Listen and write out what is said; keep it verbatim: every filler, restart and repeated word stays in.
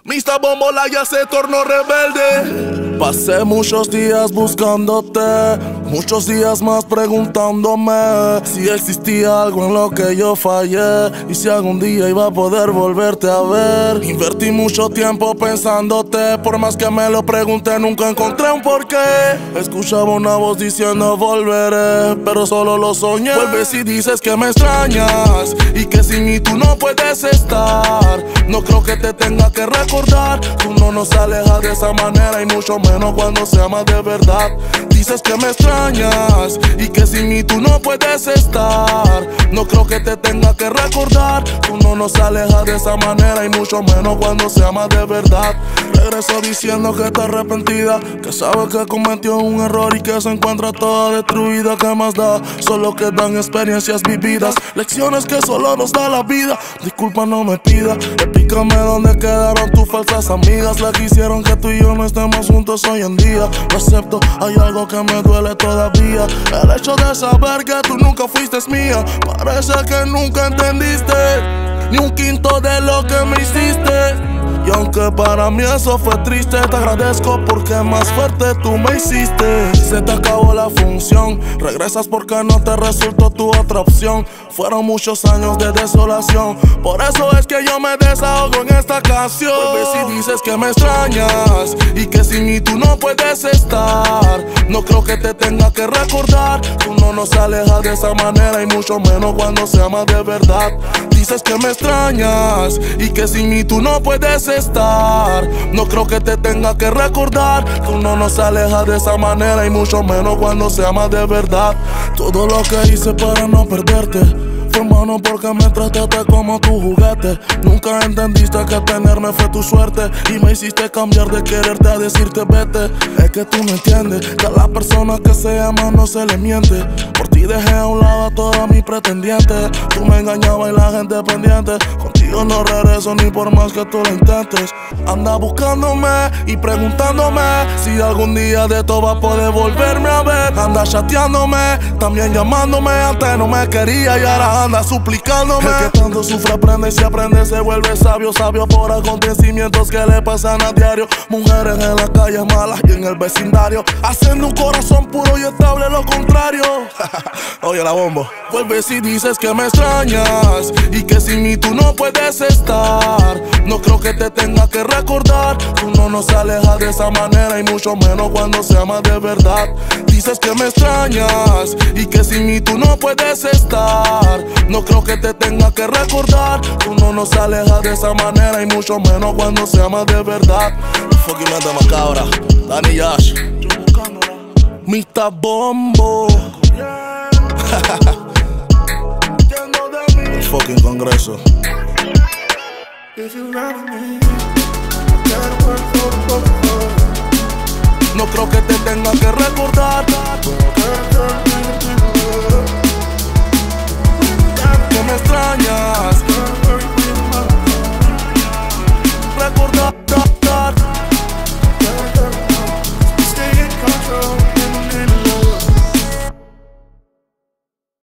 Mista Bombola ya se tornó rebelde. Pasé muchos días buscándote, muchos días más preguntándome si existía algo en lo que yo fallé y si algún día iba a poder volverte a ver. Invertí mucho tiempo pensándote, por más que me lo pregunté nunca encontré un porqué. Escuchaba una voz diciendo volveré, pero solo lo soñé. Vuelves y dices que me extrañas y que sin mí tú no puedes estar. No creo que te tenga que recordar, tú no nos alejas de esa manera y mucho menos cuando se ama de verdad. Dices que me extrañas y que sin mí tú no puedes estar. No creo que te tenga que recordar, tú no nos alejas de esa manera y mucho menos cuando se ama de verdad. Regreso diciendo que está arrepentida, que sabe que cometió un error y que se encuentra toda destruida. ¿Qué más da? Solo quedan experiencias vividas, lecciones que solo nos da la vida. Disculpa, no me pida, explícame dónde quedaron tus falsas amigas, las que hicieron que tú y yo no estemos juntos hoy en día. Lo acepto, hay algo que me duele todavía, el hecho de saber que tú nunca fuiste mía. Parece que nunca entendiste ni un quinto de lo que me hiciste. Y aunque para mí eso fue triste, te agradezco porque más fuerte tú me hiciste. Se te acabó la función, regresas porque no te resultó tu otra opción. Fueron muchos años de desolación, por eso es que yo me desahogo en esta canción. Vuelves y dices que me extrañas y que sin mí tú no puedes estar. No creo que te tenga que recordar, tú no nos alejas de esa manera y mucho menos cuando se ama de verdad. Dices que me extrañas y que sin mí tú no puedes estar. No creo que te tenga que recordar, tú no nos alejas de esa manera y mucho menos cuando se ama de verdad. Todo lo que hice para no perderte fue en vano porque me trataste como tu juguete. Nunca entendiste que tenerme fue tu suerte y me hiciste cambiar de quererte a decirte vete. Es que tú no entiendes que a la persona que se ama no se le miente. Por ti dejé a un lado a todas mis pretendientes. Tú me engañabas y la gente pendiente. Contigo no regreso ni por más que tú lo intentes. Anda buscándome y preguntándome si algún día de esto va a poder volverme a ver. Anda chateándome, también llamándome. Antes no me quería y ahora anda suplicándome. El que tanto sufre aprende y si aprende se vuelve sabio. Sabio por acontecimientos que le pasan a diario. Mujeres en las calles malas y en el vecindario, haciendo un corazón puro y estable lo contrario. Oye la bombo. Vuelves y dices que me extrañas y que sin mí tú no puedes estar. No creo que te tenga que recordar, tú no nos alejas de esa manera y mucho menos cuando se ama de verdad. Dices que me extrañas y que sin mí tú no puedes estar. No creo que te tenga que recordar, tú no nos alejas de esa manera y mucho menos cuando se ama de verdad. Fucking mente macabra, Danny Yash, Mista Bombo. El fucking Congreso. No creo que te tenga que recordar que me extrañas.